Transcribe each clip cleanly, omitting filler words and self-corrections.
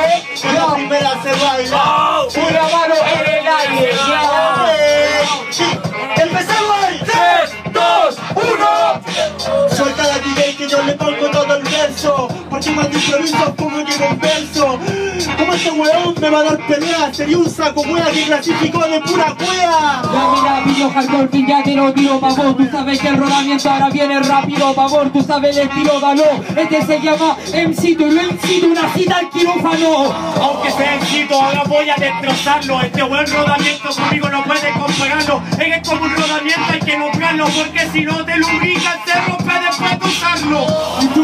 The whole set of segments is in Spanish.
La primera se baila. Una mano en el aire. ¡Empezamos! 3, 2, 1. Suelta la DJ que yo le pongo todo el verso. Porque cuando improviso pongo que converso. Como este weón me va a dar pelea. Sería un saco wea que clasificó de pura wea. Ya mira, pillo hardcore, que ya te lo tiro, pavor. Tú sabes que el rodamiento ahora viene rápido, pavor. Tú sabes el estilo ganó. Este se llama MC, y lo incito una cita al quirófano. Aunque sea éxito, ahora voy a destrozarlo. Este buen rodamiento conmigo no puede compararlo. Es que como un rodamiento hay que nombrarlo, porque si no te lubricas se rompe después de usarlo. Y tú,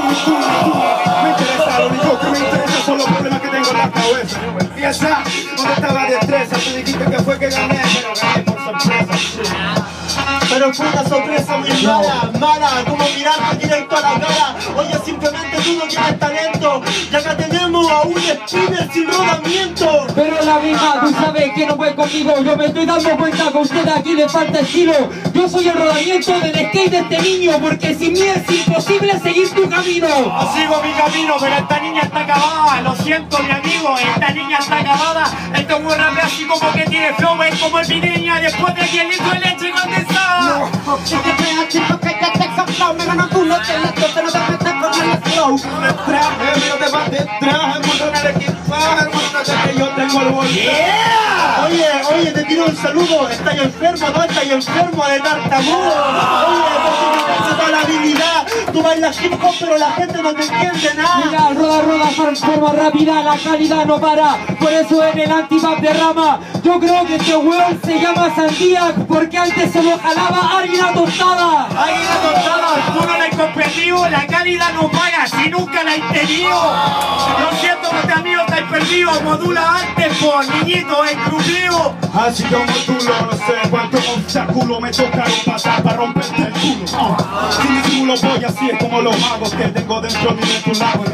me interesa lo único que me interesa son los problemas que tengo en la cabeza. Empieza, ¿dónde está la destreza? Tú dijiste que fue que gané, pero gané por sorpresa. Pero fue una sorpresa muy mala, como mirarte directo a la cara. Oye, simplemente tú no tienes talento. Y acá tenemos a un spinner sin rodamiento. Pero la misma, tú sabes que no puede conmigo. Yo me estoy dando cuenta que a usted aquí le falta estilo. Yo soy el rodamiento del skate de este niño, porque sin mí es imposible seguir tu camino. Sigo mi camino, pero esta niña está acabada. Lo siento, mi amigo, esta niña está acabada. Este buen rap así como que tiene flow. Es como el mi niña después de 10 litros de leche condensada. No, si te pegas, chico, que ya te sopló. Me ganó tú, no te meto, pero te metes con el flow. Me traje, mío te va detrás, hermano, el equipaje, hermano, que yo tengo el voltaje. Oye, te tiro un saludo. Estás enfermo, no estás enfermo de tartamudo. Oye, porque me cansa toda la habilidad. Tú bailas hip hop, pero la gente no te entiende nada. Mira, roda, forma rápida, la calidad no para. Por eso en el antipap de rama, yo creo que este weón se llama Sandía, porque antes se lo jalaba harina tostada. Harina tostada, tú no la has comprendido, la calidad no paga si nunca la has tenido. Lo siento, este amigo está perdido, modula antes, por niñito exclusivo. Así como tú lo sé, cuántos obstáculos me tocaron pasar para romperte el culo. Sin disimulo voy así, es como los magos que tengo dentro de tu lado.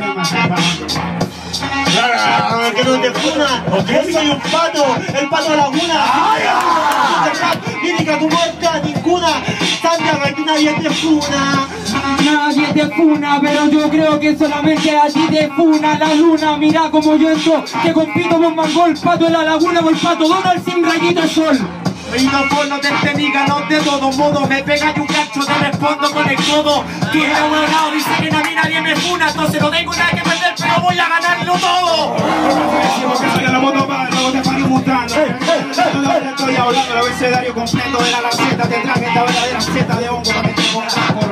Que no te funa, yo soy un pato, el pato Laguna. Lírica tu muerta, ninguna. Sandra, aquí nadie te funa. Nadie te funa, pero yo creo que solamente a ti te funa la luna. Mira como yo entro, que compito con Mangol, pato en la laguna con pato Donald sin rayito de sol. Y no te entendí, ganó de todos modos. Me pega y un gancho, te respondo con el codo. Tú eres huevonao, dice que a mí nadie me funa. Entonces no tengo nada que perder, pero voy a ganarlo todo. Decimos que soy el moto para, luego te paro mutando. Estoy hablando el abecedario completo de la lanceta. Te traje esta verdadera seta de hongo para que te pongas por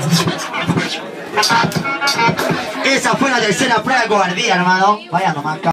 Esa fue la tercera prueba de cobardía, hermano. Vaya nomás.